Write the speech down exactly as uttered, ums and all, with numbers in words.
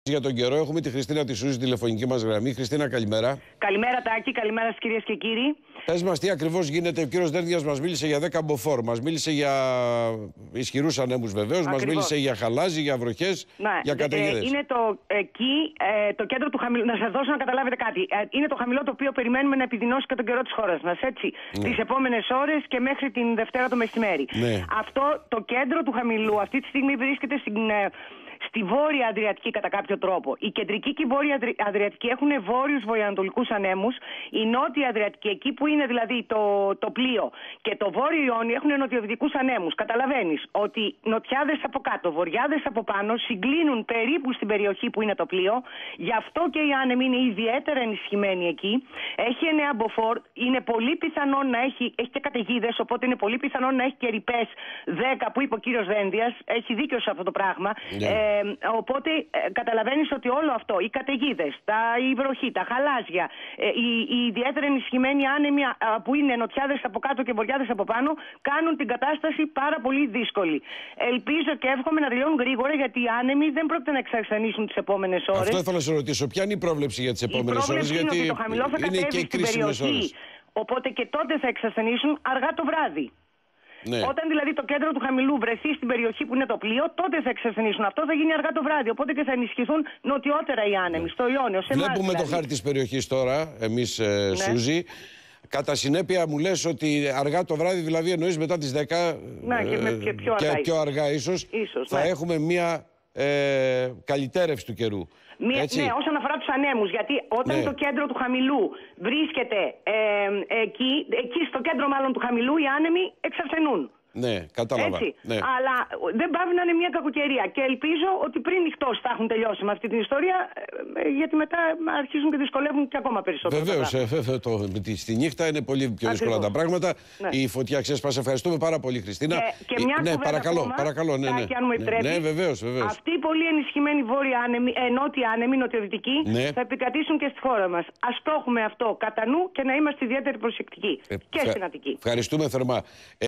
Για τον καιρό έχουμε τη Χριστίνα τη Σούζη, τηλεφωνική μας γραμμή. Χριστίνα, καλημέρα. Καλημέρα, Τάκη. Καλημέρα στις κυρίες και κύριοι. Πες μας τι ακριβώς γίνεται. Ο κύριος Δένδιας μας μίλησε για δέκα μποφόρ. Μας μίλησε για ισχυρούς ανέμους βεβαίως. Μας μίλησε για χαλάζι, για βροχές, ναι, για καταιγίδες. Ε, είναι το, εκεί ε, το κέντρο του χαμηλού. Να σας δώσω να καταλάβετε κάτι. Ε, είναι το χαμηλό το οποίο περιμένουμε να επιδεινώσει και τον καιρό της χώρας μας. Έτσι. Ναι. Τις επόμενες ώρες και μέχρι την Δευτέρα το μεσημέρι. Ναι. Αυτό το κέντρο του χαμηλού αυτή τη στιγμή βρίσκεται στην. Ε, Στη Βόρεια Αδριατική κατά κάποιο τρόπο. Η κεντρική και η Βόρεια Αδριατική έχουν βόρειους βορειοανατολικούς ανέμους. Η Νότια Αδριατική, εκεί που είναι δηλαδή το, το πλοίο, και το Βόρειο Ιόνιο έχουν νοτιοδυτικούς ανέμους. Καταλαβαίνεις ότι νοτιάδες από κάτω, βορειάδες από πάνω συγκλίνουν περίπου στην περιοχή που είναι το πλοίο. Γι' αυτό και οι άνεμοι είναι ιδιαίτερα ενισχυμένοι εκεί. Έχει εννέα μποφόρ. Είναι πολύ πιθανό να έχει, έχει και καταιγίδες, οπότε είναι πολύ πιθανό να έχει και ρηπές δέκα που είπε ο κύριος Δένδιας. Έχει δίκιο σε αυτό το πράγμα. Yeah. Ε, Ε, οπότε ε, καταλαβαίνεις ότι όλο αυτό, οι καταιγίδες, η βροχή, τα χαλάζια, ε, οι, οι ιδιαίτερα ενισχυμένοι άνεμοι α, που είναι νοτιάδες από κάτω και βορειάδες από πάνω, κάνουν την κατάσταση πάρα πολύ δύσκολη. Ελπίζω και εύχομαι να τελειώνουν γρήγορα, γιατί οι άνεμοι δεν πρόκειται να εξασθενήσουν τις επόμενες ώρες. Αυτό ήθελα να σε ρωτήσω. Ποια είναι η πρόβλεψη για τις επόμενες ώρες? Γιατί είναι ότι το χαμηλό θα κατέβει στην περιοχή, ώρες. Οπότε και τότε θα εξασθενήσουν αργά το βράδυ. Ναι. Όταν δηλαδή το κέντρο του χαμηλού βρεθεί στην περιοχή που είναι το πλοίο, τότε θα εξασθενήσουν. Αυτό θα γίνει αργά το βράδυ. Οπότε και θα ενισχυθούν νοτιότερα οι άνεμοι, ναι. στο Ιόνιο. Σε Βλέπουμε δηλαδή. το χάρτη της περιοχής τώρα, εμείς, ε, ναι. Σούζη. Κατά συνέπεια μου λες ότι αργά το βράδυ, δηλαδή εννοείς μετά τις δέκα, ναι, και, με, και, πιο, και αργά, πιο αργά ίσως, ίσως θα ναι. έχουμε μια ε, καλυτέρευση του καιρού. Μία, ναι, όσον αφορά τους ανέμους, γιατί όταν ναι. το κέντρο του χαμηλού βρίσκεται ε, εκεί, εκεί στο κέντρο μάλλον του χαμηλού, οι άνεμοι εξασθενούν. Ναι, κατάλαβα. Έτσι. Ναι. Αλλά δεν πάβει να είναι μια κακοκαιρία. Και ελπίζω ότι πριν νυχτώσει θα έχουν τελειώσει με αυτή την ιστορία, γιατί μετά αρχίζουν και δυσκολεύουν και ακόμα περισσότερο. Βεβαίως, ε, βέβαια, το, στη νύχτα είναι πολύ πιο δύσκολα τα πράγματα. Ναι. Η φωτιά ξέσπασε. Ευχαριστούμε πάρα πολύ, Χριστίνα. Και, και μια ε, ναι, παρακαλώ, ακόμα, παρακαλώ, ναι, ναι. Τάκη, αν μου επιτρέπεις, ναι, βεβαίως, βεβαίως. Αυτοί οι πολύ ενισχυμένοι βόρεια άνεμοι, ε, νότια άνεμοι, νοτιοδυτικοί, ναι. θα επικρατήσουν και στη χώρα μας. Ας το έχουμε αυτό κατά νου και να είμαστε ιδιαίτερα προσεκτικοί. Ε, και στην Αττική. Ευχαριστούμε θερμά.